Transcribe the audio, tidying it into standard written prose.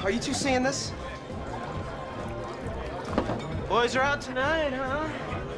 Are you two seeing this? Boys are out tonight, huh?